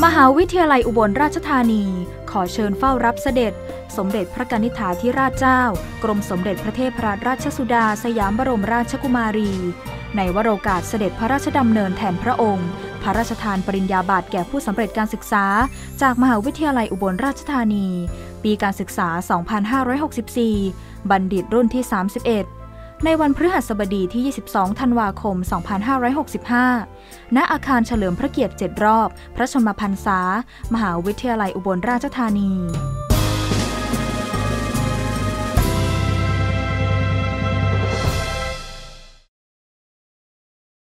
มหาวิทยาลัยอุบลราชธานีขอเชิญเฝ้ารับเสด็จสมเด็จพระกนิษฐาธิราชเจ้ากรมสมเด็จพระเทพรัตนราชสุดาสยามบรมราชกุมารีในวโรกาสเสด็จพระราชดำเนินแทนพระองค์พระราชทานปริญญาบัตรแก่ผู้สำเร็จการศึกษาจากมหาวิทยาลัยอุบลราชธานีปีการศึกษา 2564 บัณฑิตรุ่นที่ 31 ในวันพฤหัสบดีที่ 22 ธันวาคม 2565 ณ อาคารเฉลิมพระเกียรติ 7 รอบ พระชนมพรรษา มหาวิทยาลัยอุบลราชธานี